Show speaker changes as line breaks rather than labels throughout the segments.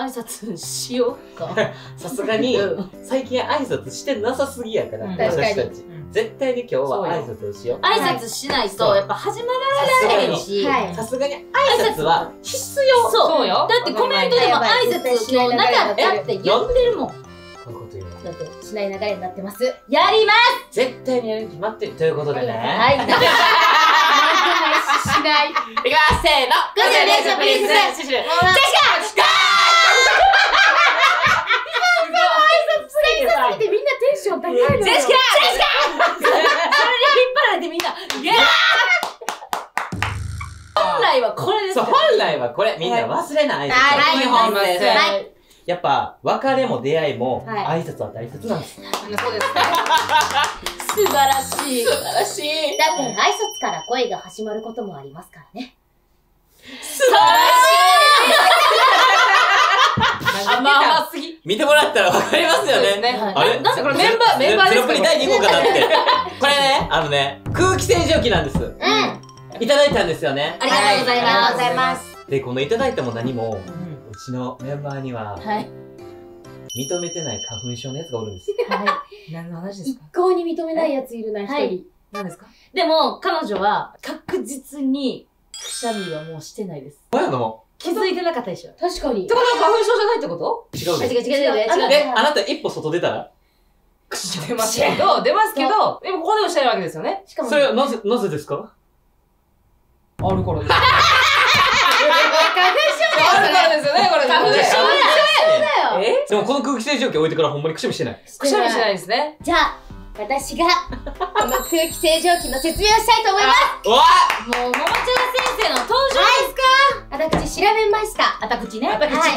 挨拶しようか。
さすがに最近挨拶してなさすぎやから、
確かに
私たち絶対に今日は挨拶をしよう。
挨拶しないとやっぱ始まらないし、
さすがに挨拶は必要。
そうよ。だってコメントでも挨拶しなかったって言ってるもん。
こういうこと言うの。
だってしない流れになってます。
やります。
絶対にやるに決まってるということでね。
はい。
しない。
いきますせーの。
午前0時プリンセス。
ジェシカ。
見てみんなテンション高いのよ。
ジェシカ。それで引っ張られてみんな。本来はこれです。
そう、本来はこれみんな忘れない挨拶。基本です。やっぱ別れも出会いも挨拶は大切なんです。
そうですね。素晴らしい。素晴らしい。
だって挨拶から恋が始まることもありますからね。
素晴らしい。甘すぎ。
見てもらったらわかりますよね。あれ
なんかこれメンバーですか？
ゼロプリ第2号かなって。これね、空気清浄機なんです。いただいたんですよね。
ありがとうございます。
ありがとうございます。
で、このいただいたも何も、うちのメンバーには、認めてない花粉症のやつがおるんです。
何の話です
一
か？
向に認めないやついるな、一人。
何ですか？でも、彼女は確実にくしゃみはもうしてないです。
そうやの？
気づいてなかったでしょ？
確かに。
ってことは花粉症じゃないってこと？
違うで。
違う。
で、あなた一歩外出たら
出ますけど、でもここでもしてないわけですよね。
しかも。
それはなぜですか？
あるからです。
花粉症
あるからですよね、これ。花粉症
だよ。
でもこの空気清浄機置いてからほんまにくしゃみしてない。
くしゃみしないですね。
じゃあ、私が、この空気清浄機の説明をしたいと思います。
わ
もう、ももちゃん先生の登場ですか？
私、調べました。
あたくちね。
はい、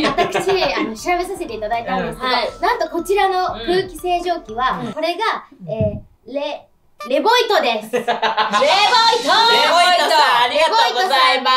私、調べさせていただいたんですけど、なんとこちらの空気清浄機は、これが、レボイトです。
レボイトさん、ありがとうございます。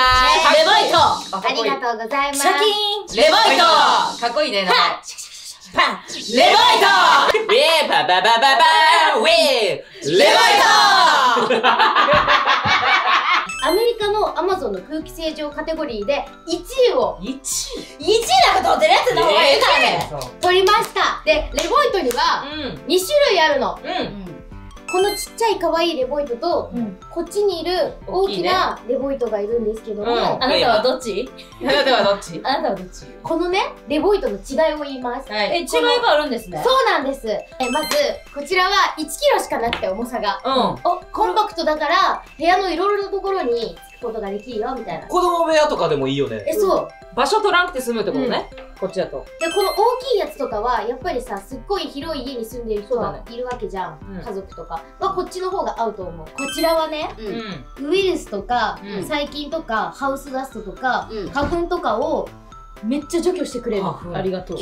レボイト
ありがとうございます。
シャキーンレボイトかっこいいね、名前。パンレボイトウェーバババババーウェーレボイト
アメリカの Amazon の空気清浄カテゴリーで1位を
1位なんか取ってるやつの方がいいからね。
取りました。で、レボイトには2種類あるの。このちっちゃい可愛いレボイトと、こっちにいる大きなレボイトがいるんですけども、
あなたはどっち？あなたはどっち？あなたはどっち？
このね、レボイトの違いを言います。
違いがあるんですね。
そうなんです。まず、こちらは1キロしかなくて重さが。コンパクトだから、部屋のいろいろなところにつくことができるよ、みたいな。
子供部屋とかでもいいよね。
そう。
場所取らなくて済むってことね。こっちだと。
で、この大きいやつとかは、やっぱりさ、すっごい広い家に住んでる人がいるわけじゃん。家族とか。は、こっちの方が合うと思う。こちらはね、ウイルスとか、細菌とか、ハウスダストとか、花粉とかを、めっちゃ除去してくれる。
ありがとう。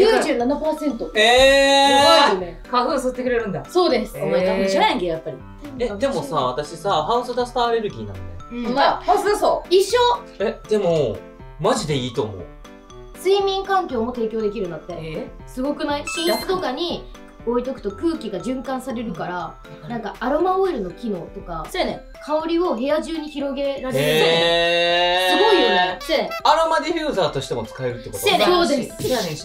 97%。
やばいよね。花粉吸ってくれるんだ。
そうです。
お前花粉症やんけ、やっぱり。
でもさ、私さ、ハウスダストアレルギーなんだよ。
ハウスダスト
一緒。
でも、マジでいいと思う。
睡眠環境も提供できるんだって。すごくない？寝室とかに置いとくと空気が循環されるから、なんかアロマオイルの機能とか、香りを部屋中に広げられる。すごいよね。
アロマディフューザーとしても使えるってこと？
そうです。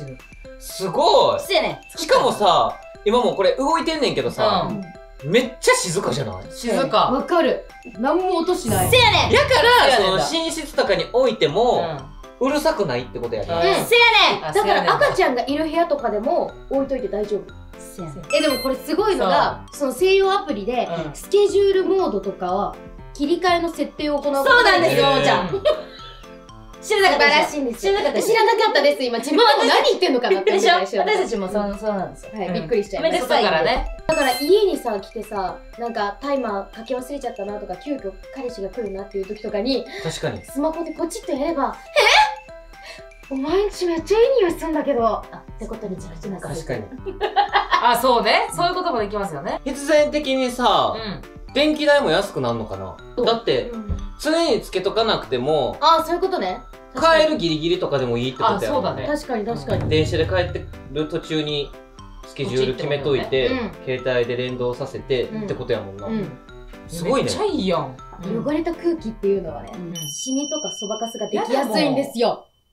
すごい。しかもさ、今もこれ動いてんねんけどさ、めっちゃ静かじゃない？
静か。
わかる。何も音しない。
せやねん。
だから、その寝室とかに置いても、うるさくないってことやね。
せやねん。だから赤ちゃんがいる部屋とかでも置いといて大丈夫。でもこれすごいのが、その専用アプリでスケジュールモードとかは切り替えの設定を行うこと
そうなんですよ、ももちゃん。
知らなかったらしいんです。知らなかったです。今自分は何言ってんのかなって思って私たちもそうなんですよ。びっくりしちゃいました。だから家にさ来てさ、なんかタイマーかけ忘れちゃったなとか、急遽彼氏が来るなっていう時とかに、
確かに
スマホでポチッとやれば、お前んちめっちゃいい匂いするんだけどってことに気づきます。
確かに。
あ、そうね。そういうこともできますよね。
必然的にさ、電気代も安くなるのかな。だって、常につけとかなくても、
そういうことね。
帰るギリギリとかでもいいってことやもんね。
確かに確かに。
電車で帰ってる途中にスケジュール決めといて、携帯で連動させてってことやもんな。すごいね。
めっちゃいいやん。
汚れた空気っていうのはね、シミとかそばかすができやすいんですよ。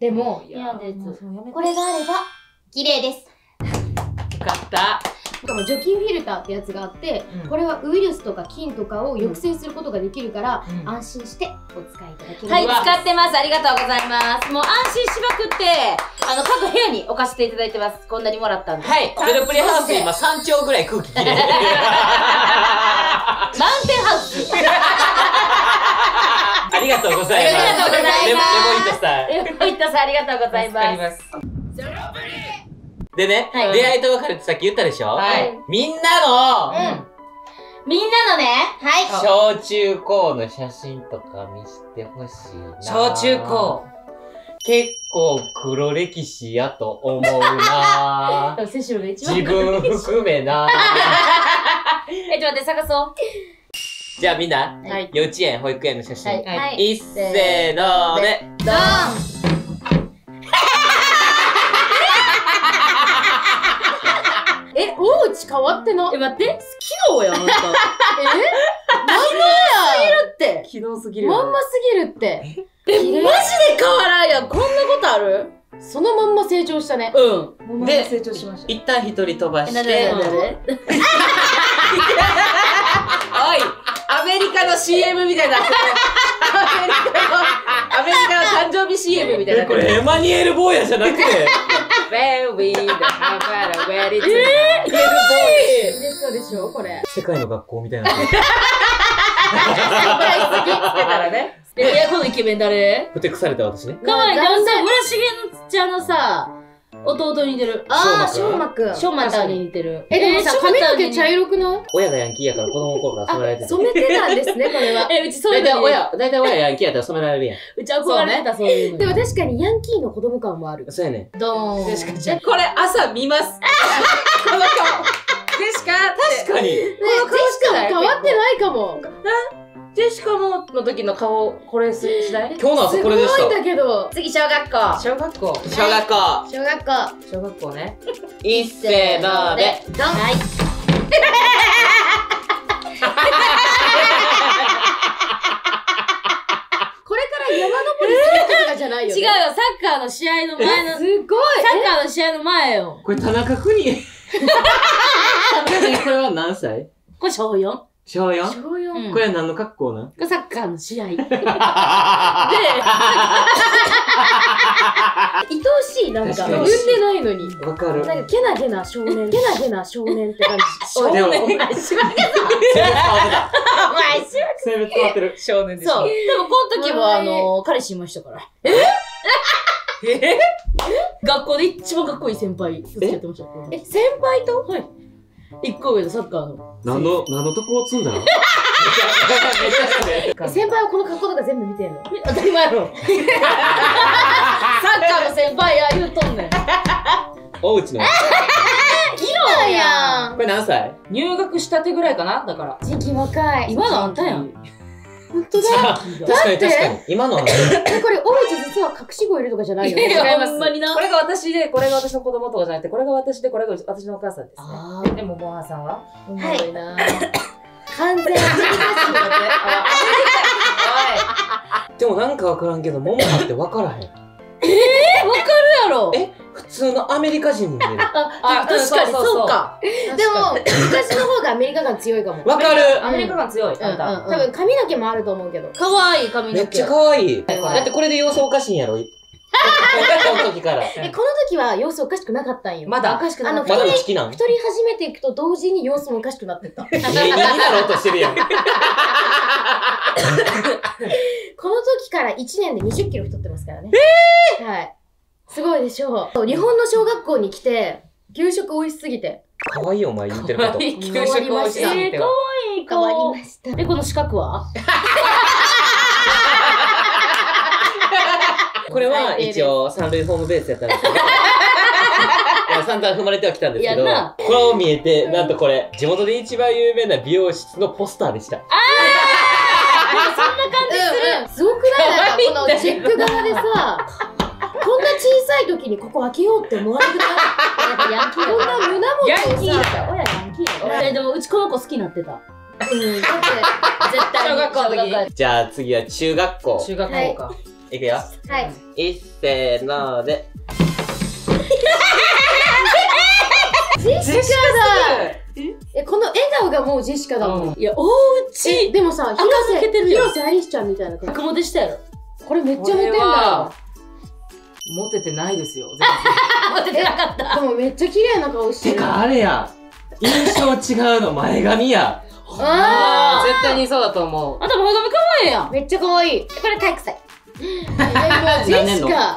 でも、
嫌です。
これがあれば、綺麗です。
よかった。
しかも除菌フィルターってやつがあって、これはウイルスとか菌とかを抑制することができるから、安心してお使いいただけます。
はい、使ってます。ありがとうございます。もう安心しまくって、各部屋に置かせていただいてます。こんなにもらったんで。
はい。ゼロプリハウス今3兆ぐらい空気きれい。
マウンテンハウス。
ありがとうございます。
ありがとうございます。
レモイトさん。
レモイトさん、ありがとうございます。
でね、出会いと別れってさっき言ったでしょ。
はい。
みんなの、
みんなのね、
はい。
小中高の写真とか見せてほしいな。
小中高。
結構黒歴史やと思うな。自分含めな。
ちょっと待って、探そう。
じゃあみんな、幼稚園、保育園の写真。いっせーので、
ドン。大内変わってな。
待って、昨日やん、あんた。
まんまやって。
昨日すぎる。
まんますぎるって。
マジで変わらんやん。こんなことある？
そのまんま成長したね。
うん。
で、
成長しました。
一旦一人飛ばして。おい、
アメリカの CM みたいな。アメリカの誕生日 CM みたいな。
これエマニュエル・ボーヤじゃなくて。
When we the have a wedding.
かわいい。そうでしょこれ。
世界の学校みたいな。
つけたらね。このイケメン誰？
ふてくされた私ね。
かわいい。でもさ、村重ちゃんのさ、弟に似てる。
ああ、しょうまくん。
しょうまちゃんに似てる。
でもさ、髪の毛茶色くない？
親がヤンキーやから子供の頃から染められてた。
染めてたんですね、これは。
うちそういうの。
大体親ヤンキーやったら染められるやん。
うち憧れてた、そういうの。
でも確かにヤンキーの子供感もある。
そうやね。
ドーン。
これ朝見ます。この顔。ジェシカ
確かに。
この顔しか変わってないかも。
ジェシカの時の顔、これしない
今日の朝これでした。
すごいんだけど。
次、小学校。
小学校。
小学校。
小学校。
小学校ね。
いっせーので、
ドン。はい。これから山登りするとかじゃないよね。
違うよ、サッカーの試合の前の。
すごい。
サッカーの試合の前よ。
これ田中邦衛。これは何歳？
これ小 4？
小 4？
小4。
これは何の格好なん？
これサッカーの試合。で、
愛おしい、なんか。産んでないのに。
わかる。
なんか、けなげな少年。けなげな少年って感じ。
少年。お前、
しばけさ。お前、しば
性別変わってる。
少年でしょ。
そう。でも、この時も、彼氏いましたから。学校で一番かっこいい先輩と付き合ってました。
先輩と？
はい。1個上のサッカーの。
何のとこを積んだの？
先輩はこの格好とか全部見てんの？
当たり前やろ。サッカーの先輩や言うとんねん。
おうちの。
今やん。
これ何歳？
入学したてぐらいかなだから。
時期若い。
今のあんたやん。
本当だ。
確かに確かに。今のはね。
これ、おうち実は隠し子いるとかじゃないよね。
違います。
ほんまにな。これが私で、これが私の子供とかじゃなくて、これが私で、これが私のお母さんですね。でも、モアさんは
おもろいな。完全に難しいだ
って。でもなんかわからんけど、モモハってわからへん。
わかるやろ。
普通のアメリカ人に見える。
あ、確かにそうか。
でも、昔の方がアメリカ感強いかも。
わかる。
アメリカ感強い。あんた。
多分髪の毛もあると思うけど。
かわいい髪の毛。
めっちゃかわいい。だってこれで様子おかしいんやろ。この時から。
この時は様子おかしくなかったんよ。
まだ
おかしくなかった。
まだ内気なん？
太り始めていくと同時に様子もおかしくなってった。
芸人になろうとしてるやん。
この時から1年で20キロ太ってますからね。はい。すごいでしょう。日本の小学校に来て、給食美味しすぎて。
かわいいお前言ってること。
給食美味しすぎて。
かわいい
変わりました。
この四角は
これは一応三塁ホームベースやったんですけど。散々踏まれてはきたんですけど、これを見えて、なんとこれ、地元で一番有名な美容室のポスターでした。
そんな感じする。
すごくない？なんかこのチェック側でさ、こんな小さい時にここ開けようって思われてない？
ヤンキー
こんな胸元を
ヤンキー
さ、
親ヤンキーやろ。でもうちこの子好きになってた。
だって
絶対に
小学校の時。
じゃあ次は中学校。
中学校か。
いくよ。
はい。
いっせーので。
ジェシカだ。この笑顔がもうジェシカだもん。
いや、おうち
でもさ、広瀬アリスちゃんみたいな感じ。
雲でしたやろ。
これめっちゃモテんだ。
モテてないですよ。
モテてなかった。でもめっちゃ綺麗な顔してる。
てかあれや。印象違うの前髪や。
ああ、絶対にそうだと思う。あんた前髪可愛いやん。
めっちゃ可愛い。これ体育祭。ジェシカ。
団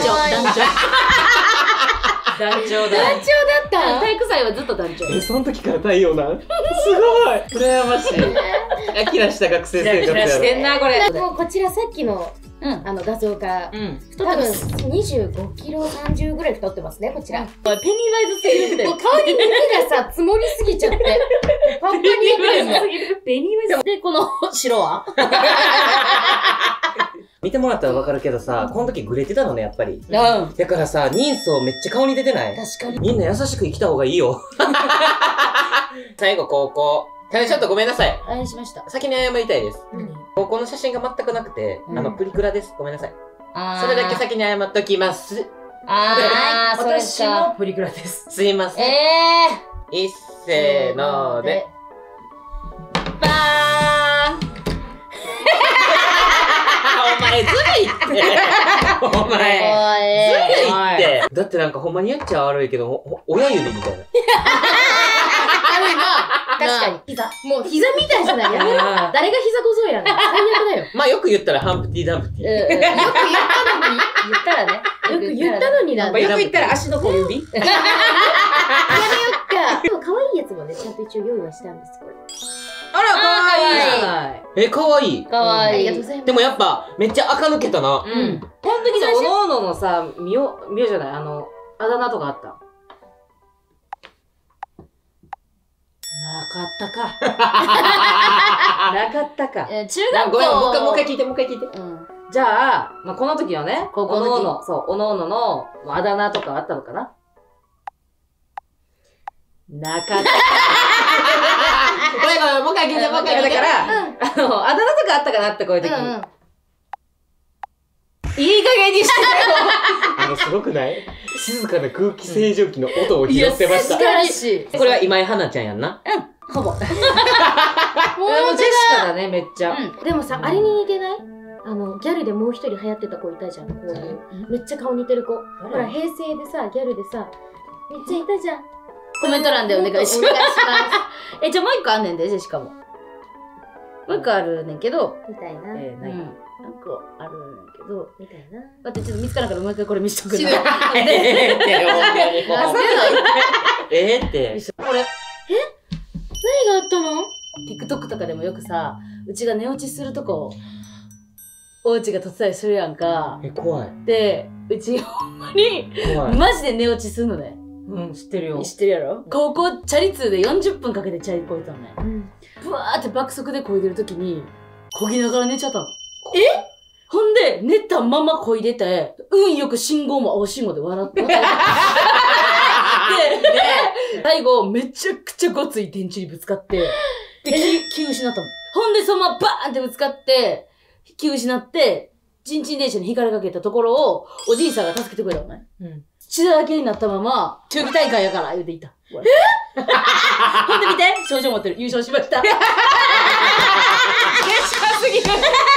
長だった。体育祭はずっと団長。
その時から太陽なん。すごい。羨ましい。キラした学生生活やろ。
してんなこれ。
もうこちらさっきの画像から多分25キロ30ぐらい太ってますねこちら。
ペニーワイズすぎるって。
もう顔に肉がさ積もりすぎちゃってパンパンになってるの。
ペニーワイズでこの白は。
見てもらったらわかるけどさ、この時グレてたのね、やっぱり。だからさ、人相めっちゃ顔に出てない？
確かに。
みんな優しく生きた方がいいよ。最後、高校。ただちょっとごめんなさい。
あれしました。
先に謝りたいです。高校の写真が全くなくて、プリクラです。ごめんなさい。それだけ先に謝っときます。
あー、私もプリクラです。
すいません。いっせーので。
バーン。
お前ずるいって。お前ずるいって。だってなんかほんまにやっちゃ悪いけど、親指みたいな。
確かに。膝。もう膝みたいじゃない。やめろ。誰が膝小僧やねん。最悪だよ。
まあよく言ったらハンプティ・ダンプティ。
よく言ったのに。
言ったらね。
よく言ったのになんだ。
よく言ったら足の小指。やめよっ
か。でも可愛いやつもね、ちゃんと一応用意はしたんです、これ。
あら、可愛い。
可愛い。
可愛い。ありがとうございます。
でもやっぱ、めっちゃ垢抜けたな。
この時さ、おのおののさ、みおじゃない、あだ名とかあった？なかったか。なかったか。
中学校。
ごめん、もう一回聞いて、もう一回聞いて。
じゃあ、まあ、この時はね、おのおの、そう、おのおののあだ名とかあったのかな？なかった。
ごめん、もう一回聞いて、もう一回聞いて。
だから、あだ名とかあったかなってこういう時。いい加減にしてよ。
すごくない？静かな空気清浄機の音を拾ってました。これは今井花ちゃんやんな。
ほぼ。もう
ジェシカだね、めっちゃ。
でもさ、あれに似てない？ギャルでもう一人流行ってた子いたじゃん。こういう。めっちゃ顔似てる子。ほら、平成でさ、ギャルでさ、めっちゃいたじゃん。
コメント欄でお願いします。じゃあもう一個あんねんで、ジェシカも。もう一個あるねんけど。
みたいな。
なんかあるんやけど、
みたいな。
待って、ちょっと見つからんからもう一回これ見しとくね。
って。こ
何
れ。
があったの？
TikTok とかでもよくさ、うちが寝落ちするとこ、おうちが撮ってたりするやんか。
怖い。
で、うちほんまに、マジで寝落ちするのね。知ってるよ。知ってるやろ？高校チャリ通で40分かけてチャリこいたのね。ブワーって爆速でこいでるときに、こぎながら寝ちゃったの。ほんで、寝たままこいでて、運よく信号も青信号で笑って。で、最後、めちゃくちゃごつい電柱にぶつかって、で、気失ったの。ほんで、そのままバーンってぶつかって、気失って、チンチン電車に引かれかけたところを、おじいさんが助けてくれたのね。血だらけになったまま、球技大会やから言うていた。ほんで見て、賞状持ってる。優勝しました。ゲシカすぎる。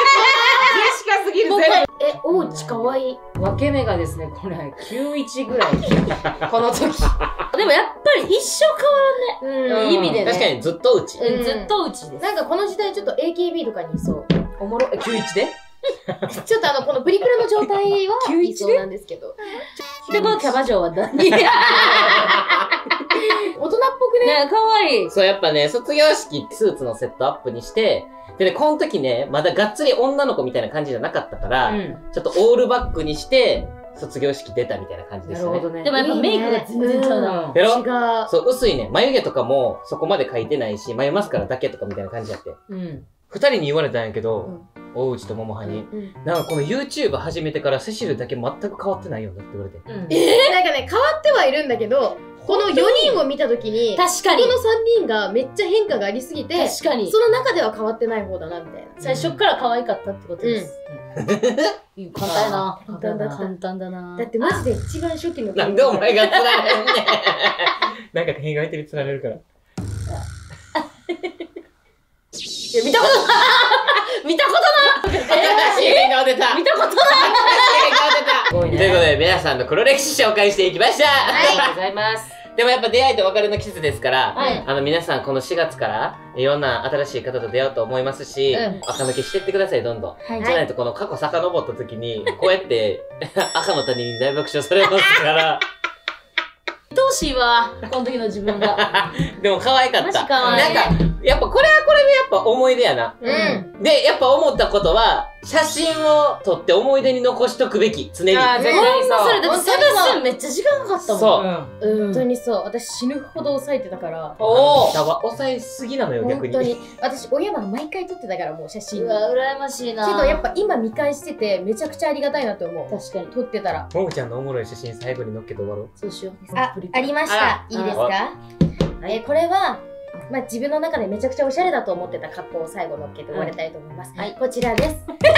おうちかわいい。
分け目がですね、これ、91ぐらい。この時。でもやっぱり一生変わらんね。意味でね。
確かにずっとうち。
ずっとうちです。
なんかこの時代ちょっと AKB とかにいそう。
おもろ、91で
ちょっとこのプリクラの状態は理想なんですけど。
で、このキャバ嬢は何？大人っ
ぽくね。
ね、かわいい。
そう、やっぱね、卒業式スーツのセットアップにして、でね、この時ね、まだがっつり女の子みたいな感じじゃなかったから、ちょっとオールバックにして、卒業式出たみたいな感じでしたね。
なるほどね。でもやっぱメイクが全然違うな。
やろ？そう、薄いね。眉毛とかもそこまで描いてないし、眉マスカラだけとかみたいな感じやって。二人に言われたんやけど、大内と桃葉に、なんかこの YouTube 始めてからセシルだけ全く変わってないよなって言われて。
なんかね、変わってはいるんだけど、この4人を見たときに、
確かに
この3人がめっちゃ変化がありすぎて、
確かに
その中では変わってない方だなみたいな。
最初から可愛かったってことです。 簡単やな。
簡単だった
簡単だな。
だってマジで一番初期の
なんでお前が釣られんねん。なんか変が相手に釣られるから。
いや、見たことない見たことない
変顔出た
見たことない
変顔出たということで、皆さんの黒歴史紹介していきました。
ありがとうございます。
でもやっぱ出会いと別れの季節ですから、
はい、
皆さんこの4月からいろんな新しい方と出会うと思いますし、垢抜けしていってください、どんどん。はい、じゃないとこの過去遡った時に、こうやって赤の他人に大爆笑されますから。
愛おしいわ、この時の自分が。
でも可愛かった。
マジ可愛い。
なんか、やっぱこれはこれでやっぱ思い出やな。で、やっぱ思ったことは、写真を撮って思い出に残しとくべき、常に。
ああ、絶対そう。
それだって探すめっちゃ時間かかったもん。
そう。
本当にそう。私死ぬほど抑えてたから。
おお。抑えすぎなのよ、逆に。
本当に。私、親は毎回撮ってたから、もう写真。
うわ、羨ましいな。
けどやっぱ今見返してて、めちゃくちゃありがたいなと思う。
確かに。
撮ってたら。
ももちゃんのおもろい写真最後に載っけて終わろう。
そうしよう。
ありました。いいですか？これは、まあ自分の中でめちゃくちゃおしゃれだと思ってた格好を最後乗っけて終わりたいと思います。はい、こちらです。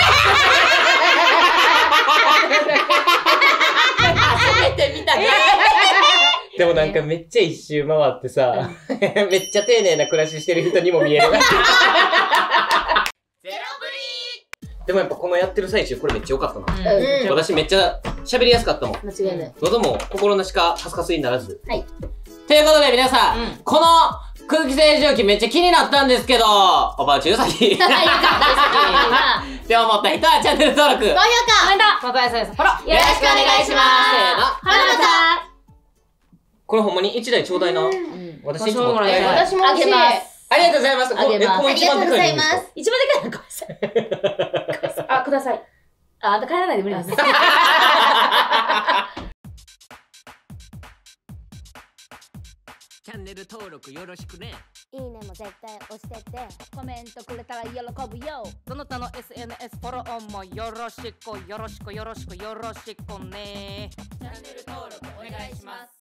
初めて見たでもなんかめっちゃ一周回ってさ、めっちゃ丁寧な暮らししてる人にも見える。ゼロブリでもやっぱこのやってる最中これめっちゃ良かったな。私めっちゃ喋りやすかったもん。
間違いない。
喉も心なしかハスカスにならず。
はい。
ということで皆さん、この空気清浄機めっちゃ気になったんですけど、おばあちゅうさぎ。って思った人はチャンネル登録、
高評価、
またやさやさ、フォロー
よろしくお願いします。
せーの。
はなま
これほんまに1台ちょうだいな。私いつも持って帰る。
私も欲しい。
ありがとうございます。
あげます。
ありがとうございます。
一番でかいのかあ、ください。あんた帰らないで無理です。
チャンネル登録よろしくね。
いいねも絶対押してって。
コメントくれたら喜ぶよ。
どなたの SNS フォローもよろしくよろしくよろしくよろしくね。
チャンネル登録お願いします。